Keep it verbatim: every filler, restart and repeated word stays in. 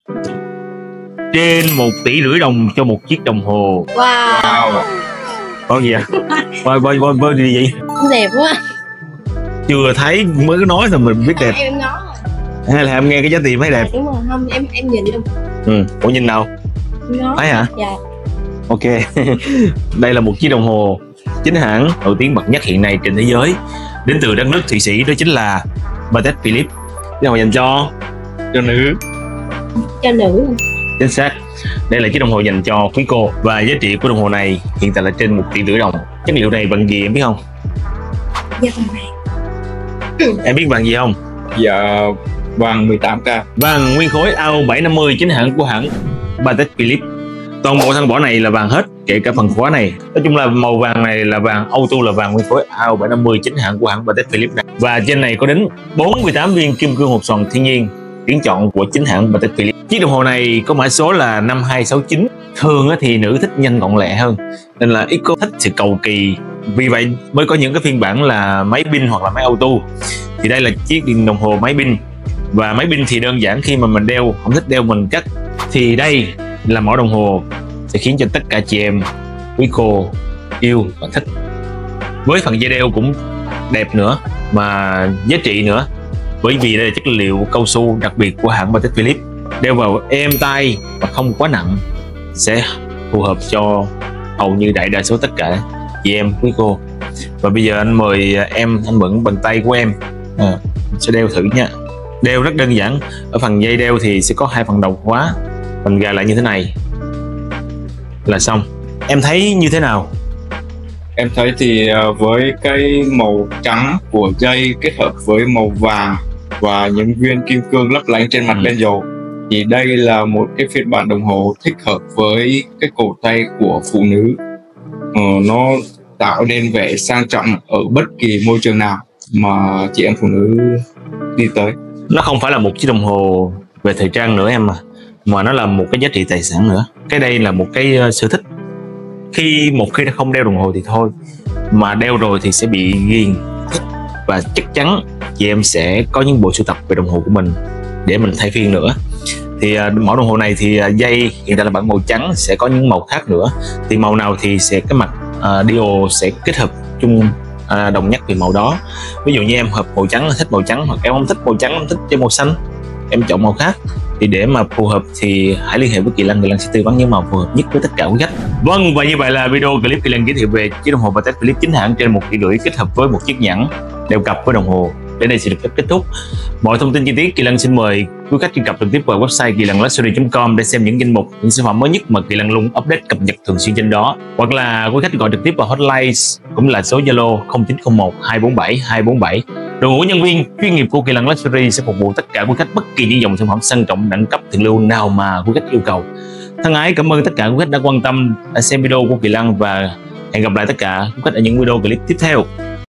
Trên một tỷ rưỡi đồng cho một chiếc đồng hồ. Wow, Wow. Con gì à? Bơi bơi bơi bơi gì vậy? đẹp quá. Chưa thấy mới có nói thôi mình biết đẹp. À, em nói rồi. Hay là em nghe cái giá tiền thấy đẹp? Đúng rồi, không em em nhìn luôn. Ừ, ủa nhìn nào? Em nói. Thấy hả? Dạ. Ok. Đây là một chiếc đồng hồ chính hãng nổi tiếng bậc nhất hiện nay trên thế giới, đến từ đất nước Thụy Sĩ, đó chính là Patek Philippe. Chiếc đồng hồ dành cho Cho nữ. Cho nữ. chính xác. Đây là chiếc đồng hồ dành cho quý cô và giá trị của đồng hồ này hiện tại là trên một tỷ rưỡi đồng. Chất liệu này bằng gì em biết không? Dạ vàng vàng. Em biết vàng gì không? Dạ vàng mười tám ca. Vàng nguyên khối A O bảy năm mươi chính hãng của hãng Patek Philippe. Toàn bộ thân vỏ này là vàng hết, kể cả phần khóa này. Nói chung là màu vàng này là vàng auto, là vàng nguyên khối A O bảy năm mươi chính hãng của hãng Patek Philippe này. Và trên này có đến bốn mươi tám viên kim cương hột xoàn thiên nhiên tuyển chọn của chính hãng Patek Philippe. Chiếc đồng hồ này có mã số là năm hai sáu chín. Thường thì nữ thích nhanh gọn lẹ hơn, nên là ít có thích sự cầu kỳ. Vì vậy mới có những cái phiên bản là máy pin hoặc là máy auto. Thì đây là chiếc điện đồng hồ máy pin. Và máy pin thì đơn giản, khi mà mình đeo không thích đeo mình cắt, thì đây là mẫu đồng hồ sẽ khiến cho tất cả chị em quý cô yêu và thích. Với phần dây đeo cũng đẹp nữa mà giá trị nữa, bởi vì đây là chất liệu cao su đặc biệt của hãng Patek Philippe. Đeo vào êm tay và không quá nặng, sẽ phù hợp cho hầu như đại đa số tất cả chị em quý cô. Và bây giờ anh mời em, anh mượn bàn tay của em, à, sẽ đeo thử nha. Đeo rất đơn giản. Ở phần dây đeo thì sẽ có hai phần đầu khóa, mình gài lại như thế này là xong. Em thấy như thế nào? Em thấy thì với cái màu trắng của dây kết hợp với màu vàng và những viên kim cương lấp lánh trên mặt Ừ. bezel, thì đây là một cái phiên bản đồng hồ thích hợp với cái cổ tay của phụ nữ. ờ, Nó tạo nên vẻ sang trọng ở bất kỳ môi trường nào mà chị em phụ nữ đi tới. Nó không phải là một chiếc đồng hồ về thời trang nữa em, mà mà nó là một cái giá trị tài sản nữa. Cái đây là một cái uh, sở thích. Khi một khi đã không đeo đồng hồ thì thôi, mà đeo rồi thì sẽ bị ghiền. Và chắc chắn chị em sẽ có những bộ sưu tập về đồng hồ của mình để mình thay phiên nữa. Thì uh, mẫu đồng hồ này thì uh, dây hiện tại là bản màu trắng, sẽ có những màu khác nữa. Thì màu nào thì sẽ cái mặt uh, dial sẽ kết hợp chung À, đồng nhất về màu đó. Ví dụ như em hợp màu trắng, thích màu trắng, hoặc em không thích màu trắng, em thích chơi màu xanh, em chọn màu khác. Thì để mà phù hợp thì hãy liên hệ với Kỳ Lân, Kỳ Lân sẽ tư vấn những màu phù hợp nhất với tất cả quý khách. Vâng, và như vậy là video clip Kỳ Lân giới thiệu về chiếc đồng hồ Patek Philippe chính hãng trên một tỷ rưỡi kết hợp với một chiếc nhẫn đeo cặp với đồng hồ. Đến đây sẽ được kết thúc. Mọi thông tin chi tiết Kỳ Lân xin mời quý khách truy cập trực tiếp vào website kỳ lân luxury chấm com để xem những danh mục, những sản phẩm mới nhất mà Kỳ Lân luôn update cập nhật thường xuyên trên đó. Hoặc là quý khách gọi trực tiếp vào hotline cũng là số Zalo không chín không một hai bốn bảy hai bốn bảy. Đội ngũ nhân viên chuyên nghiệp của Kỳ Lân Luxury sẽ phục vụ tất cả quý khách bất kỳ những dòng sản phẩm sang trọng đẳng cấp thượng lưu nào mà quý khách yêu cầu. Thân ái cảm ơn tất cả quý khách đã quan tâm, đã xem video của Kỳ Lân, và hẹn gặp lại tất cả quý khách ở những video clip tiếp theo.